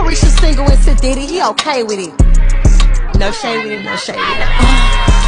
Carisha single and to Diddy, he okay with it. No shade with it, no shade with it.